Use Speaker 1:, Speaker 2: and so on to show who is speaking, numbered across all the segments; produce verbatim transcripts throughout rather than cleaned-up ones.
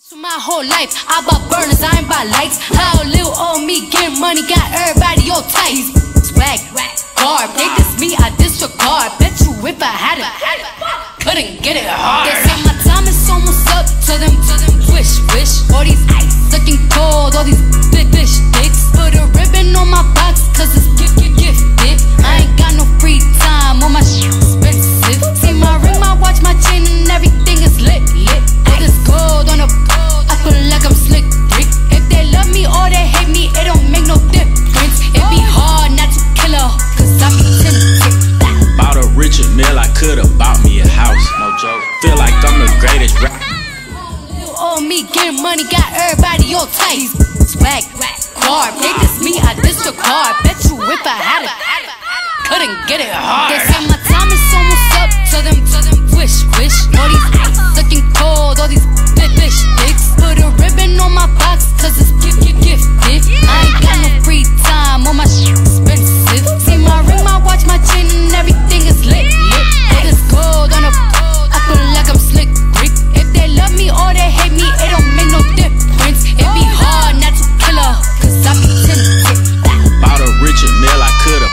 Speaker 1: My whole life, I bought burners, I ain't buy lights. How little old me getting money, got everybody all tight. Swag, garb, they diss me, I disregard. Bet you if I had it, couldn't get it hard. They say my time is almost up, to them, to them, wish, wish. All these ice looking cold, all these big fish dicks. Put a ribbon on my box, cause it's gift, gift, gifted. I ain't got no free time, all my shit expensive. See my ring, my watch, my chain, and everything is lit, lit. All this gold on a I feel like I'm slick, Rick. If they love me or they hate me, it don't make no difference. It be hard not to kill her, cause I be tempted.
Speaker 2: Bought a Richard Mill, I could've bought me a house, no joke. Feel like I'm the greatest rap.
Speaker 1: You owe me getting money, got everybody all tight. Swag, garb, they diss me, I disregard. Bet you if I had it, couldn't get it hard. They say my time is almost up, to them, to them, wish, wish. All these ice looking cold, all these big fish dicks. Put a ribbon on my box, cause it's gift, gift, gifted. I ain't got no free time, all my shit expensive. See my ring, my watch, my chain, and everything is lit, lit. All this gold on a I feel like I'm slick, Rick. If they love me or they hate me, it don't make no difference. It be hard not to kill her, cause I be tempted.
Speaker 2: Bought a Richard Mill, I could've.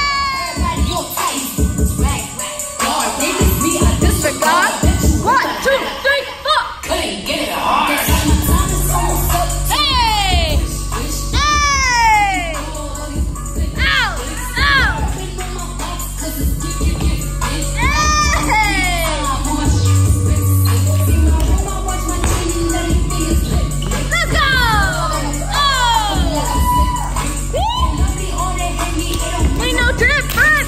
Speaker 1: Disregard. One, two, three, four. Couldn't get it hard. Hey! Hey! Ow! Ow! Hey! Let's go! Oh! We know drip, drip!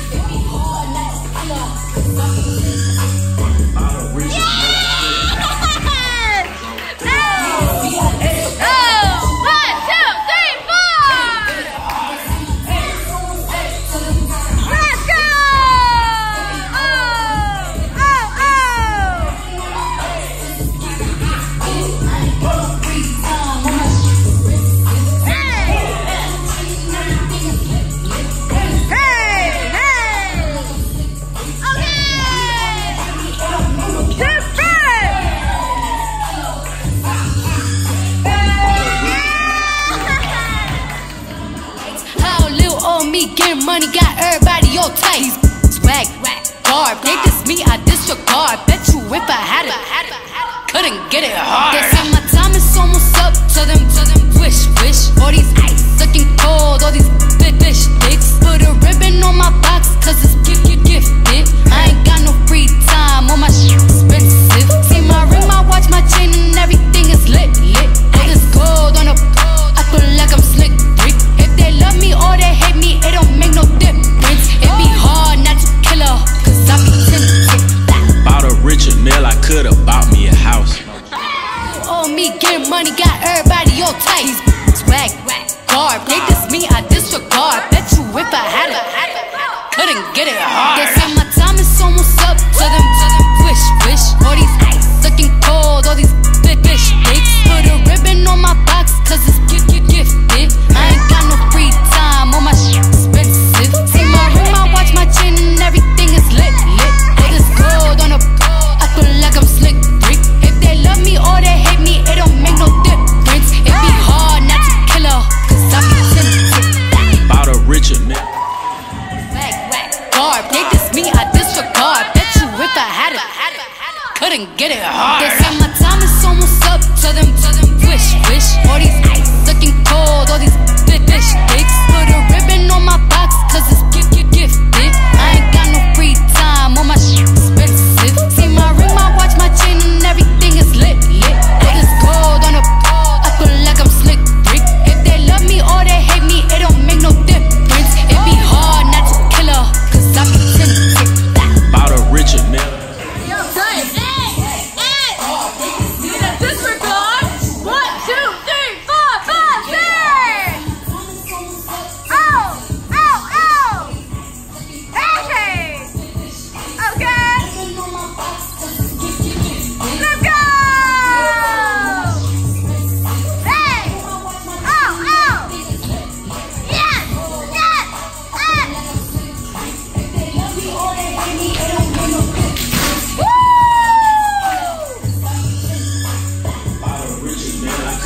Speaker 1: Me getting money, got everybody all tight. Swag, garb, they diss me, I disregard. Bet you if I had it, couldn't get it hard. They say my time is almost up, to them, to them, wish, wish. All these ice looking cold, all these big fish dicks. Put a ribbon on my box, cause it's gift, gift, gifted. I ain't got no free time, all my shit expensive. See my ring, my watch, my chain, and everything is lit, lit. All this gold on a I feel like I'm slick, Rick. If they love me or they hate me, it don't make no difference. It be hard not to kill her, cause I be tempted.
Speaker 2: Bought a Richard Mill, I could've bought me a house.
Speaker 1: Oh, me getting money, got everybody all tight. Swag, garb, they diss me, I disregard. Bet you if I had it, couldn't get it hard. They say my time is almost up, to them, to them, wish, wish. All these ice looking cold, all these big fish dicks. Put a ribbon on my box, cause it's gift, gift, gifted. I ain't got no free time, all my shit expensive. See my ring, my watch, my chain, and everything is lit, lit. All this gold on a I feel like I'm slick, Rick. If they love me or they hate me, it don't make no difference. It be hard not to kill her, cause I be tempted.
Speaker 2: Bought a Richard Mill.
Speaker 1: Garb, they diss me, I disregard. Bet you if I had it, couldn't get it hard. They say my time is almost up,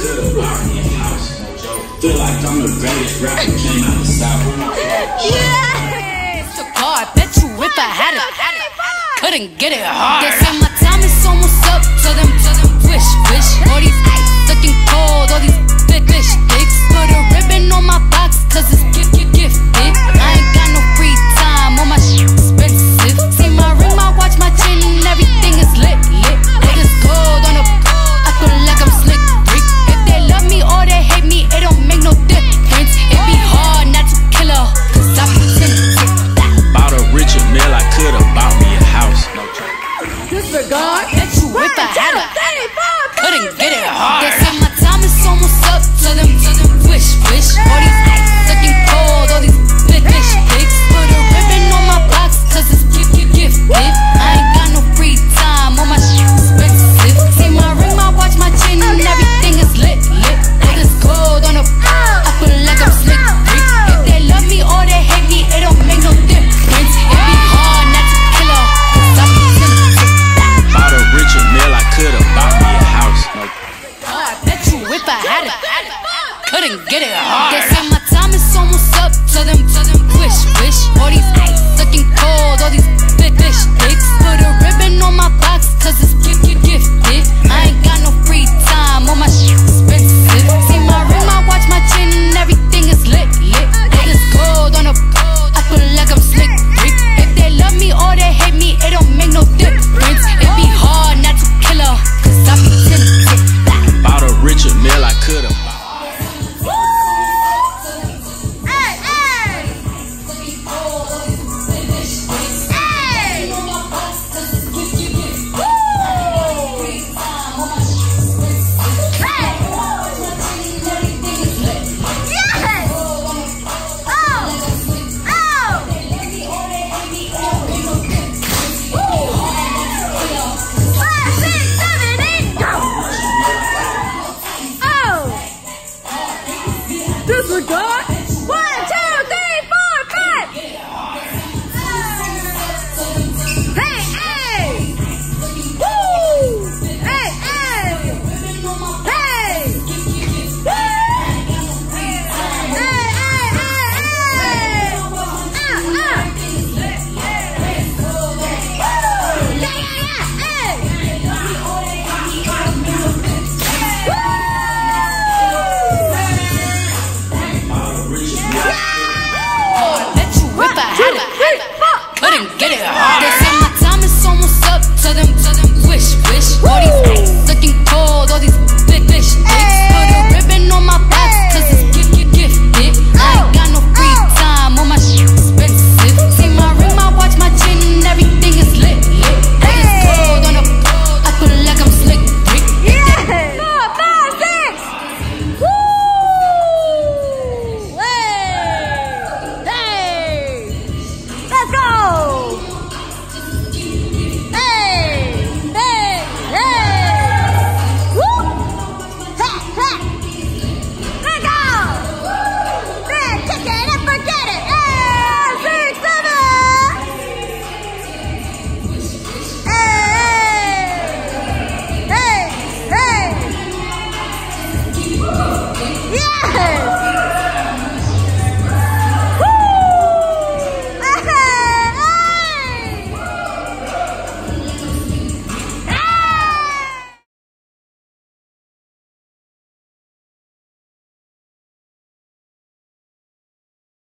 Speaker 2: could've bought me a house. No joke. Feel like I'm the greatest rapper came out the South.
Speaker 1: Yeah. So God, bet you if I had it, couldn't get it hard. They say my time is almost up. To them, to them, wish, wish. All these ice looking cold. All these big fish dicks. Put a ribbon on my box, cause it's gift, gift, gifted. I ain't got no free time. All my shit expensive. See my ring, my watch, my chin, and everything is lit, lit. It is gold on the. I feel like I'm slick, Rick. If they love me or they hate me, it don't make no difference. It be hard not to kill her, cause I pretend.
Speaker 2: Bought a richer meal, I could've bought me a house. No joke.
Speaker 1: Disregard, bet you if I had it, couldn't get it hard. They say my time is almost up. To them, to them, wish, wish. All these ice looking cold. All these big fish dicks. Put a ribbon on my box, cause it's gift, gift, gifted. I ain't got no free time. All my shit expensive. See my ring, my watch, my chin, and everything is lit, lit. It is gold on the. I feel like I'm slick, Rick. If they love me or they hate me, it don't make no difference. It be hard not to kill her, cause I pretend.
Speaker 2: Bought a richer meal, I could've bought me a house. No.
Speaker 1: God, bet you if I had it, couldn't get it hard. They say my time is almost up. To them, to them, wish, wish. All these ice looking cold. All these big fish dicks. Put a ribbon on my box, cause it's gift, gift, gifted. I ain't got no free time. All my shit expensive. See my ring, my watch, my chin, and everything is lit, lit. It is gold on the. I feel like I'm slick, Rick. If they love me or they hate me, it don't make no difference. It be hard not to kill her, cause I pretend.
Speaker 2: Bought a richer meal, I could've bought.
Speaker 3: Disregard. One, two, three, four, five. Hey, hey. Woo. Hey, hey. Hey. Woo. Hey, hey, hey, hey. Ah, ah. Woo. Yeah, yeah, yeah. Hey.
Speaker 1: Couldn't get it hard. They say my time is almost up. To them, to them, wish, wish. All these ice looking cold. All these big fish dicks. Put a ribbon on my box, cause it's gift, gift, gifted. I ain't got no free time. All my shit expensive. See my ring, my watch, my chin, and everything is lit, lit. It is gold on the. I feel like I'm slick, Rick.
Speaker 3: Yeah. Four, five, six. Woo. Hey. Hey. Let's go. Yes!